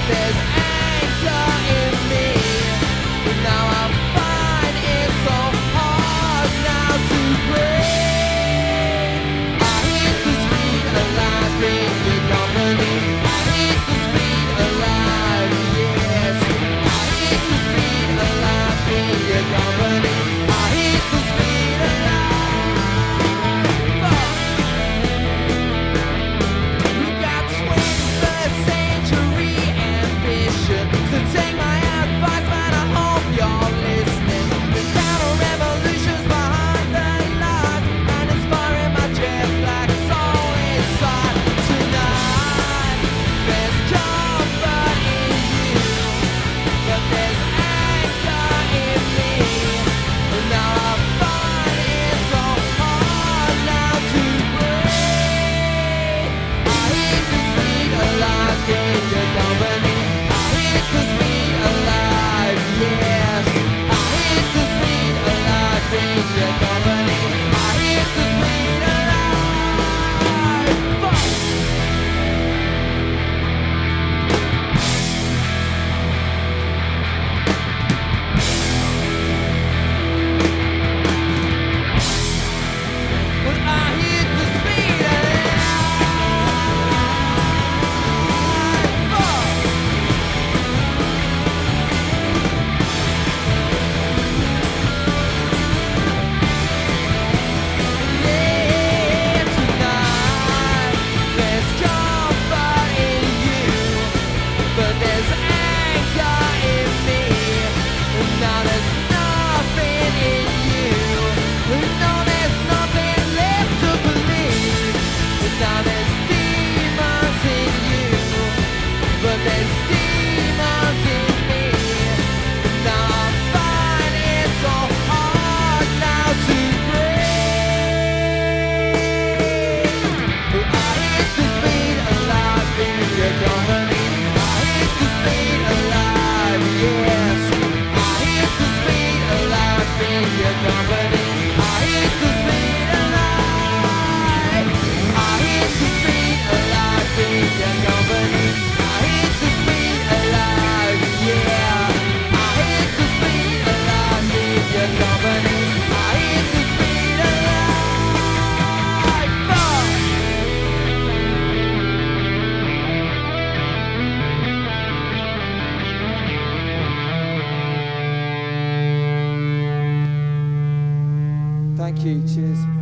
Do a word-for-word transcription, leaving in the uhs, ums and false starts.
there's anger in me. But now I find it so hard now to breathe. I hit the speed of life in your company. I hit the speed of life, yes. I hit the speed of life in your company. I hit the speed of life. You got twenty-first century ambition, so take my advice, man, I hope you're listening. There's counter revolutions behind the lies, and inspiring my jet black soul inside. Tonight, there's comfort in you, but there's anger in me. And now I find it so hard now to breathe. I hit the speed of life in your company. I hit the speed of life, yes. I hit the speed of life in your company. I hit the speed of life. Fuck. Well, I hit the speed of life. Fuck. Yeah, tonight there's comfort in you, but there's anger in me. And now there's nothing in you. And now there's nothing left to believe. And now there's demons in you, but there's demons in me. And now I find it so hard now to breathe. I hit the speed of life in your company. I hit the speed of life, yes. I hit the speed of life in your company. I hit the speed of life. I hit the speed of life in your company. I hit the speed of life, yeah. I hit the speed of life in your company. I hit the speed of life. Fuck. Thank you, cheers.